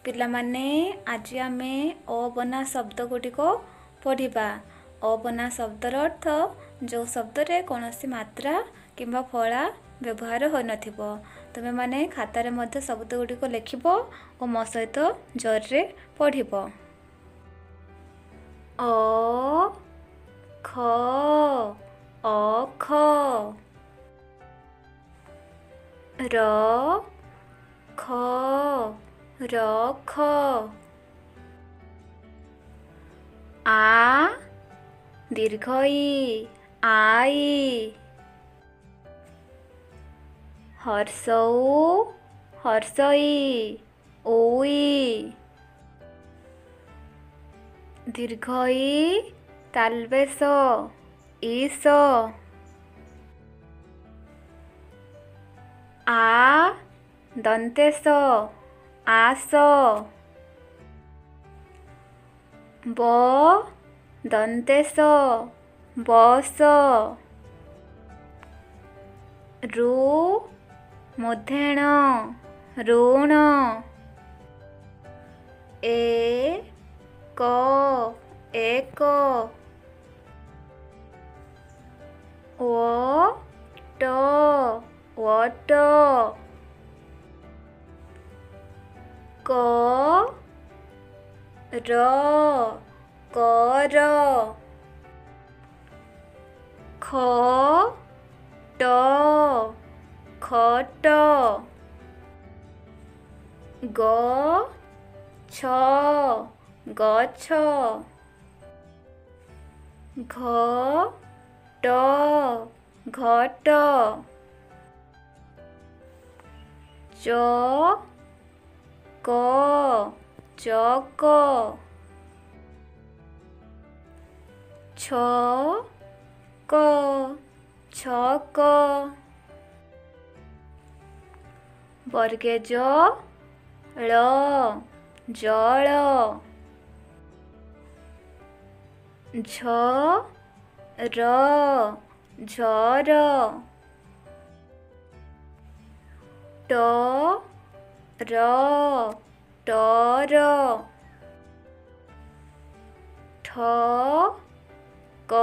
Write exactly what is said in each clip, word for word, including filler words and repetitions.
ପିଲାମାନେ ଆଜି ଆମେ ଅବନା ଶବ୍ଦ ଗୁଡ଼ିକ ପଢ଼ିବା। ଅବନା ଶବ୍ଦର ଅର୍ଥ ଯେଉଁ ଶବ୍ଦରେ କୌଣସି ମାତ୍ରା କିମ୍ବା ଫଳା ବ୍ୟବହାର ହୋଇନଥିବ। ତୁମେମାନେ ଖାତାରେ ମଧ୍ୟ ଶବ୍ଦ ଗୁଡ଼ିକ ଲେଖିବ ଓ ମୋ ସହିତ ଜୋରରେ ପଢ଼ିବ। ଅ ଖ ଅଖ ର ଖ ରଖ ଆ ଦୀର୍ଘ ଇ ଆଇ ହର୍ଷ ଉ ହର୍ଷଇ ଉଇ ଦୀର୍ଘ ଇ ତାଲବେଶ ଇସ ଆ ଦନ୍ତେଶ ଆସ ବ ଦନ୍ତେଶ ବସ ରୁ ମୁଧେଣ ଋଣ ଏ କ ଏକ ଓ ଟ ଓଟ କ ର କର ଖ ଟ ଖଟ ଗ ଛ ଗଛ ଘ ଟ ଘଟ ଚ କ ଚକ ଛ କ ଛକ ବର୍ଗେ ଜ ଳ ଜଳ ଝ ର ଝର ଟ ର ଟର ଠ କ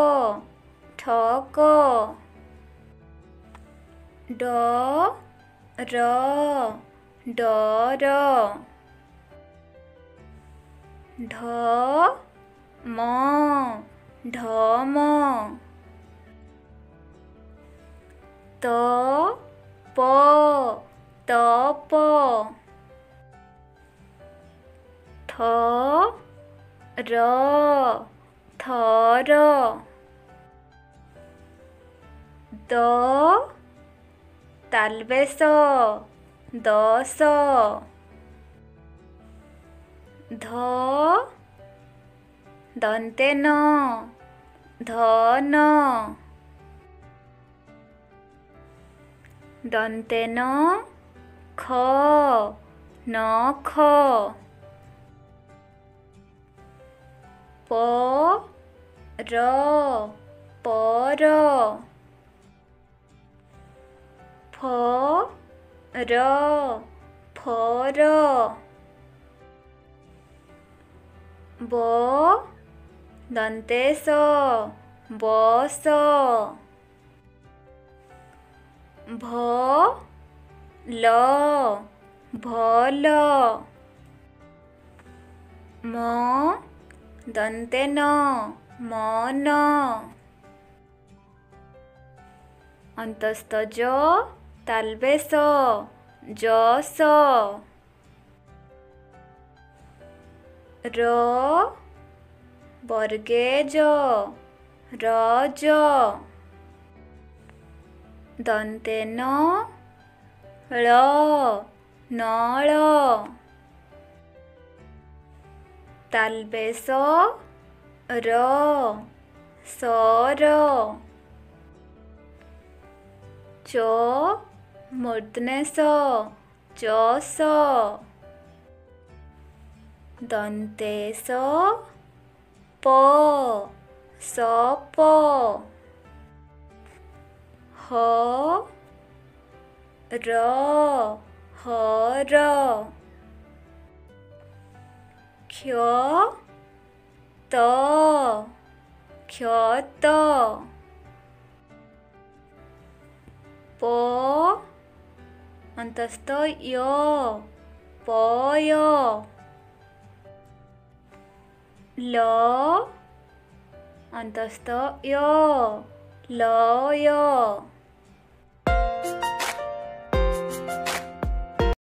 ଠକ ଡ ର ଡର ଢ ମ ଢମ ତ ପ ତପ ଥ ର ଥର ଦ ତାଲବେଶ ଦଶ ଧ ଦନ୍ତେନ ଧନ ଦନ୍ତେନ ଖ ନଖ ପ ର ପର ଫ ର ଫର ବ ଦନ୍ତେଶ ବସ ଭ ଲ ଭଲ ମ ଦନ୍ତେନ ମନ ଅନ୍ତସ୍ଥ ଜ ତାଲବେଶ ଯଶ ର ବର୍ଗେ ଜ ରଜ ଦନ୍ତେନ ଳ ନଳ ତାଲବେଶ ର ସର ଚ ମୂର୍ଧନେଶ ଚଷ ଦନ୍ତେଶ ପ ସପ ହ ର ହର क्ष त क्षत प अंतस्थ य पय ल अंतस्थ य लय